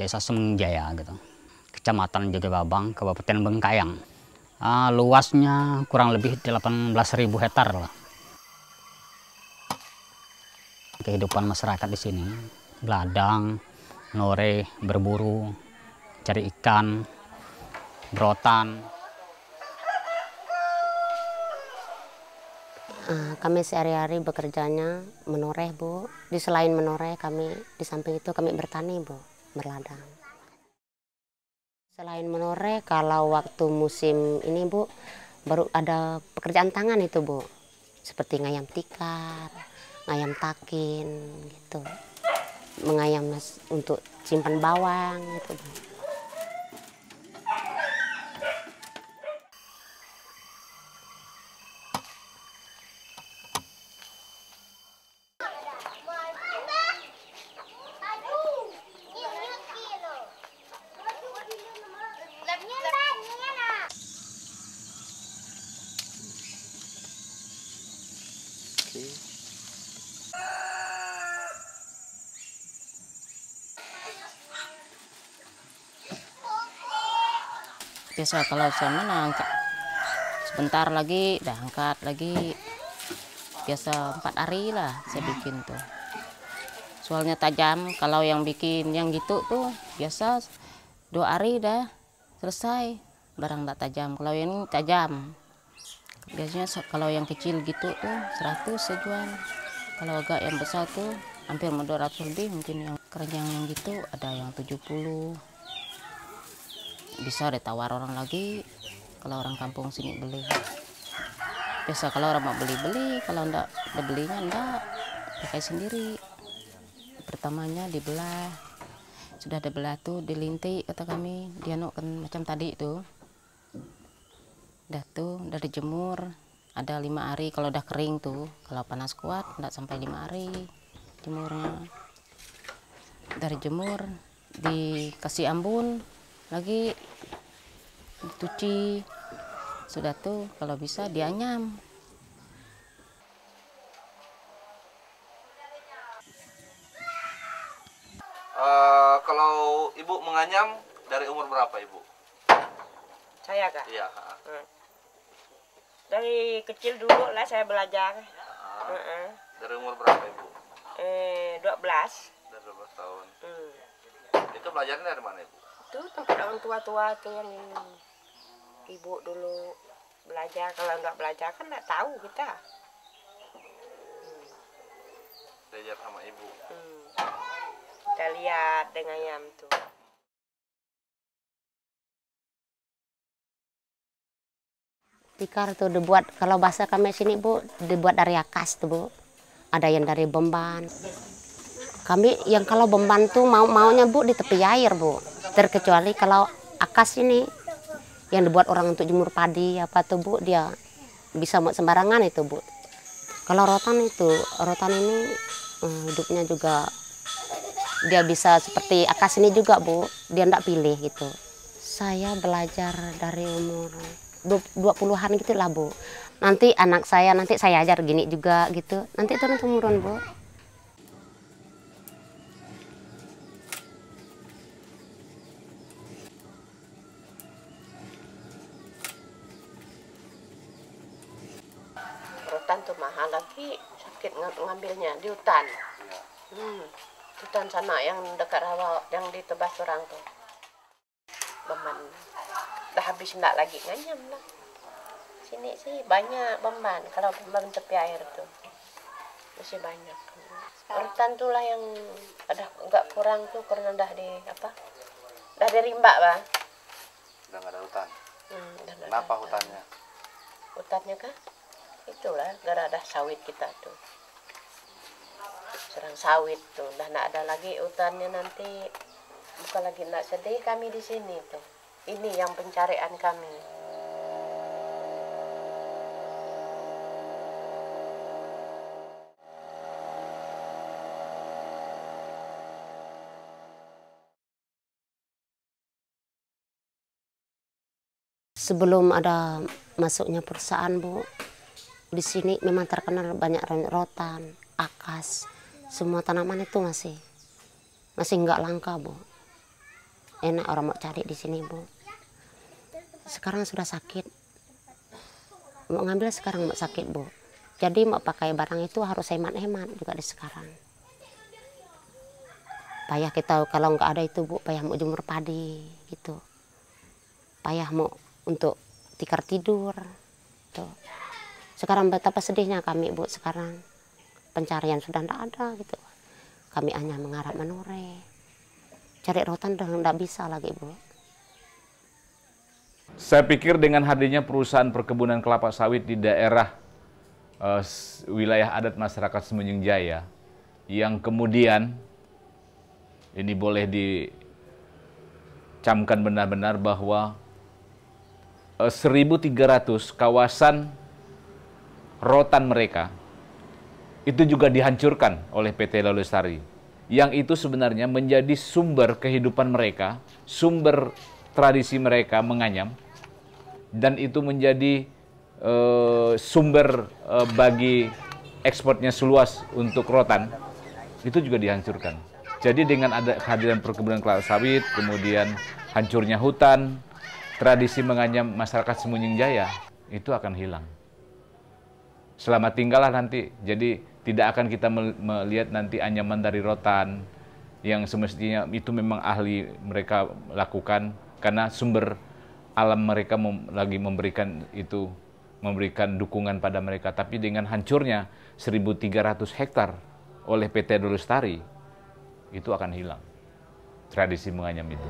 Desa Semengjaya gitu. Kecamatan Jogababang, Kabupaten Bengkayang. Luasnya kurang lebih 18.000 hektar lah. Kehidupan masyarakat di sini, beladang, nore, berburu, cari ikan, berotan. Kami sehari-hari bekerjanya menoreh, Bu. Selain menoreh, kami di samping itu kami bertani, Bu, berladang. Selain menoreh, kalau waktu musim ini, Bu, baru ada pekerjaan tangan itu, Bu. Seperti ngayam tikar, ngayam takin, gitu. Mengayam untuk simpan bawang, gitu, Bu. Biasa kalau saya mana angkat sebentar lagi, dah angkat lagi. Biasa 4 hari lah saya bikin tuh. Soalnya tajam, kalau yang bikin yang gitu tuh biasa 2 hari dah selesai. Barang tak tajam, kalau yang ini tajam. Biasanya kalau yang kecil gitu tuh 100 saya jual. Kalau agak yang besar tuh hampir 200 lebih mungkin. Yang keranjang yang gitu ada yang 70. Bisa ditawar orang lagi kalau orang kampung sini beli. Biasa kalau orang mau beli-beli, kalau enggak belinya enggak, pakai sendiri. Pertamanya dibelah, sudah dibelah tuh dilintik kata kami, dianukkan macam tadi itu. Udah dijemur, ada 5 hari kalau udah kering tuh. Kalau panas kuat enggak sampai 5 hari jemurnya. Dari jemur dikasih ambun lagi, dicuci, sudah tuh kalau bisa dianyam. Kalau Ibu menganyam dari umur berapa Ibu? Saya kak? Iya. Dari kecil dulu lah saya belajar. Dari umur berapa Ibu? 12. Dari 12 tahun. Itu belajarnya dari mana Ibu? Itu tempat orang tua-tua tuh yang ibu dulu belajar. Kalau nggak belajar kan nggak tahu kita. Belajar sama Ibu. Kita lihat dengan ayam tuh. Tikar tuh dibuat, kalau bahasa kami sini, Bu, dibuat dari akas tuh, Bu. Ada yang dari Bemban. Kami yang kalau Bemban tuh maunya, Bu, di tepi air, Bu. Terkecuali kalau akas ini yang dibuat orang untuk jemur padi apa tuh, Bu, dia bisa sembarangan itu, Bu. Kalau rotan ini hidupnya juga dia bisa seperti akas ini juga, Bu. Dia enggak pilih gitu. Saya belajar dari umur 20-an gitu lah, Bu. Nanti anak saya, nanti saya ajar gini juga gitu. Nanti turun-temurun, Bu. Rotan tuh mahal lagi, sakit ngambilnya di hutan. Hutan sana yang dekat rawa, yang ditebas orang tuh. Beman. Dah habis enggak lagi nganyam lah. Sini sih banyak Bemban, kalau Bemban tepi air tuh masih banyak. Rotan tuh lah yang ada enggak kurang tuh karena dah rimba, Bang. Udah nggak ada hutan. Kenapa hutannya? Hutannya kah? Itulah gara ada sawit kita tuh. Serang sawit tuh, dah enggak ada lagi hutannya nanti. Bukan lagi enggak sedih kami di sini tuh. Ini yang pencarian kami. Sebelum ada masuknya perusahaan, Bu, di sini memang terkenal banyak rotan, akas, semua tanaman itu masih nggak langka, Bu. enak orang mau cari di sini, Bu. Sekarang sudah sakit. Mau ngambil sekarang mau sakit, Bu. Jadi mau pakai barang itu harus hemat-hemat juga di sekarang. Payah kita kalau nggak ada itu, Bu, payah mau jemur padi gitu. Payah mau untuk tikar tidur. Tuh. Sekarang betapa sedihnya kami, Bu, sekarang pencarian sudah tidak ada gitu. Kami hanya mengharap menore. Cari rotan udah tidak bisa lagi, Bu. Saya pikir dengan hadirnya perusahaan perkebunan kelapa sawit di daerah wilayah adat masyarakat Semenjung Jaya, yang kemudian ini boleh dicamkan benar-benar bahwa 1.300 kawasan rotan mereka itu juga dihancurkan oleh PT Lestari, yang itu sebenarnya menjadi sumber kehidupan mereka, sumber tradisi mereka menganyam, dan itu menjadi sumber bagi ekspornya seluas untuk rotan, itu juga dihancurkan. Jadi dengan ada kehadiran perkebunan kelapa sawit, kemudian hancurnya hutan, tradisi menganyam masyarakat Semenjung Jaya itu akan hilang. Selamat tinggallah nanti. Jadi tidak akan kita melihat nanti anyaman dari rotan yang semestinya itu memang ahli mereka lakukan, karena sumber alam mereka lagi memberikan itu, memberikan dukungan pada mereka. Tapi dengan hancurnya 1.300 hektar oleh PT Lestari, itu akan hilang tradisi menganyam itu.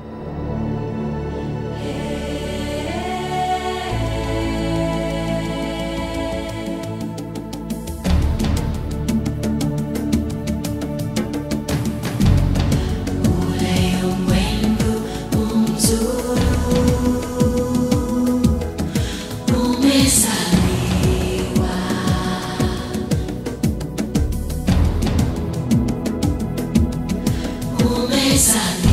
Umesaliwa